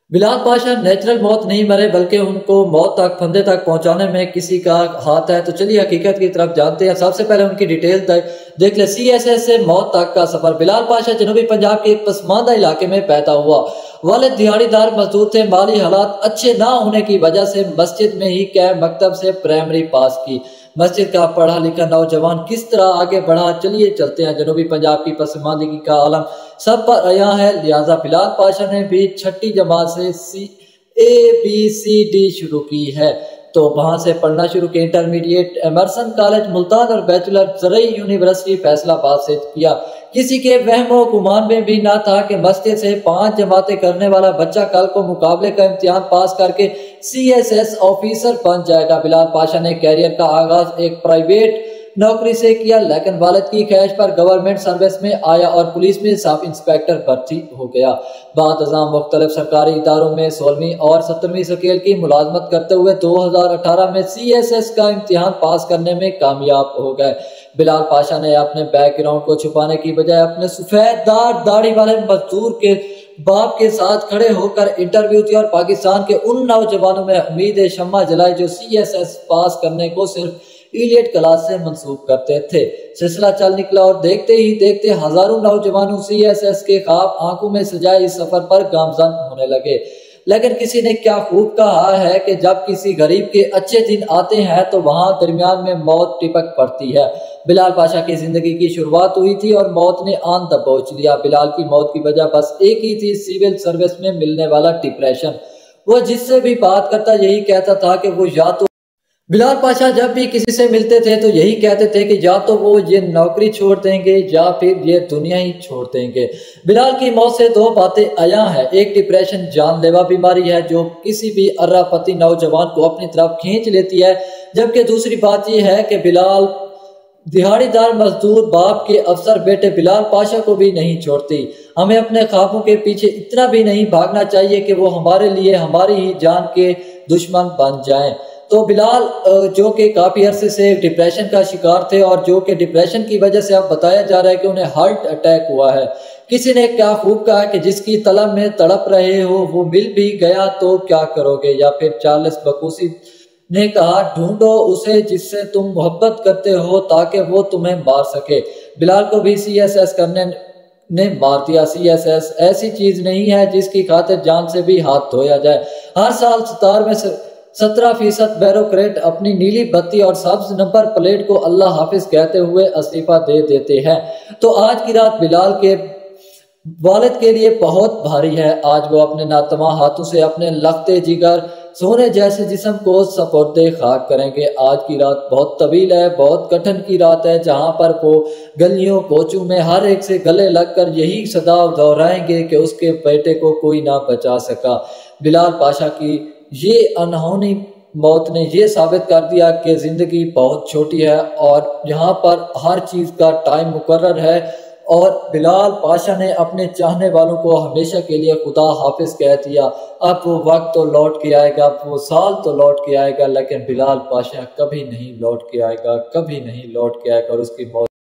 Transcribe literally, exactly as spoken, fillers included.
Bilal Pasha natural मौत नहीं मरे बल्कि उनको मौत तक फंदे तक पहुंचाने में किसी का हाथ है। तो चलिए हकीकत की तरफ जानते हैं। सबसे पहले उनकी डिटेल देख ले। सी एस एस से मौत तक का सफर। बिलाल पाशा जनूबी पंजाब के एक पसमानदा इलाके में पैदा हुआ। वालिद दिहाड़ीदार मजदूर थे। माली हालात अच्छे ना होने की वजह से मस्जिद में ही कैब मकतब से प्राइमरी पास की। मस्जिद का पढ़ा लिखा नौजवान किस तरह आगे बढ़ा, चलिए चलते हैं। जनूबी पंजाब की पसमानदगी का आलम सब पर आया है, लिहाजा बिलाल पाशा ने भी छठी जमात से सी ए बी सी डी शुरू की है। तो वहां से पढ़ना शुरू किया। इंटरमीडिएट एमरसन कॉलेज मुल्तान और बैचलर ज़रई यूनिवर्सिटी फैसलाबाद से किया। किसी के वहमो गुमान में भी ना था कि मस्जिद से पांच जमातें करने वाला बच्चा कल को मुकाबले का इम्तिहान पास करके सी एस एस ऑफिसर बन जाएगा। बिलाल पाशा ने कैरियर का आगाज एक प्राइवेट नौकरी से किया, लेकिन वालिद की ख्वाहिश पर गवर्नमेंट सर्विस में आया और पुलिस में सब इंस्पेक्टर भर्ती हो गया। बाद अज़ाम मुख्तलिफ सरकारी इदारों में सोलहवीं और सत्रहवीं स्केल की मुलाजमत करते हुए दो हजार अठारह में सी एस एस का इम्तिहान पास करने में कामयाब हो गए। बिलाल पाशा ने अपने बैकग्राउंड को छुपाने की बजाय अपने सफेद दाढ़ दाढ़ी वाले मजदूर के बाप के साथ खड़े होकर इंटरव्यू दिया और पाकिस्तान के उन नौजवानों में उम्मीद शम्मा जलाई जो सी एस एस पास करने को सिर्फ इलियट क्लास से मंसूब करते थे। सिलसिला चल निकला और देखते ही देखते हजारों नौजवानों सी एस एस के ख्वाब आंखों में सजाए इस सफर पर गामजन होने लगे। लेकिन किसी ने क्या खूब कहा है कि जब किसी गरीब के अच्छे दिन आते हैं तो वहां दरमियान में मौत टिपक पड़ती है। बिलाल पाशा की जिंदगी की शुरुआत हुई थी और मौत ने आन दबोच लिया। बिलाल की मौत की वजह बस एक ही थी, सिविल सर्विस में मिलने वाला डिप्रेशन। वो जिससे भी बात करता यही कहता था कि वो या तो बिलाल पाशा जब भी किसी से मिलते थे तो यही कहते थे कि या तो वो ये नौकरी छोड़ देंगे या फिर ये दुनिया ही छोड़ देंगे। बिलाल की मौत से दो बातें आया है। एक डिप्रेशन जानलेवा बीमारी है जो किसी भी अर्रापति नौजवान को अपनी तरफ खींच लेती है, जबकि दूसरी बात यह है कि बिलाल दिहाड़ीदार मजदूर बाप के अफसर बेटे बिलाल पाशा को भी नहीं छोड़ती। हमें अपने ख्वाबों के पीछे इतना भी नहीं भागना चाहिए कि वो हमारे लिए हमारी ही जान के दुश्मन बन जाएं। तो बिलाल जो कि काफी अरसे से डिप्रेशन का शिकार थे और जो कि डिप्रेशन की वजह से अब बताया जा रहा है कि उन्हें हार्ट अटैक हुआ है। किसी ने क्या खूब कहा कि जिसकी तलब में तड़प रहे हो वो मिल भी गया तो क्या करोगे। या फिर चार्ल्स बकूसी ने कहा ढूंढो उसे जिससे तुम मोहब्बत करते हो ताकि वो तुम्हें मार सके। बिलाल को भी सी एस एस करने ने मार दिया। सी एस एस ऐसी चीज नहीं है जिसकी खातिर जान से भी हाथ धोया जाए। हर साल सितार में सत्रह फीसद बैरोक्रेट अपनी नीली बत्ती और सब्ज नंबर प्लेट को अल्लाह हाफिज कहते हुए इस्तीफा दे देते हैं। तो आज की रात बिलाल के वालिद के लिए बहुत भारी है। आज वो अपने नातमा हाथों से अपने लखते जिगर सोने जैसे जिस्म को सपुर्दे खाक करेंगे। आज की रात बहुत तवील है, बहुत कठिन की रात है, जहां पर वो गलियों कोचों में हर एक से गले लगकर यही सदा दोहराएंगे कि उसके बेटे को कोई ना बचा सका। बिलाल पाशा की ये अनहोनी मौत ने ये साबित कर दिया कि जिंदगी बहुत छोटी है और यहाँ पर हर चीज का टाइम मुकर्रर है। और बिलाल पाशा ने अपने चाहने वालों को हमेशा के लिए खुदा हाफिज कह दिया। अब वो वक्त तो लौट के आएगा, वो साल तो लौट के आएगा, लेकिन बिलाल पाशा कभी नहीं लौट के आएगा, कभी नहीं लौट के आएगा और उसकी मौत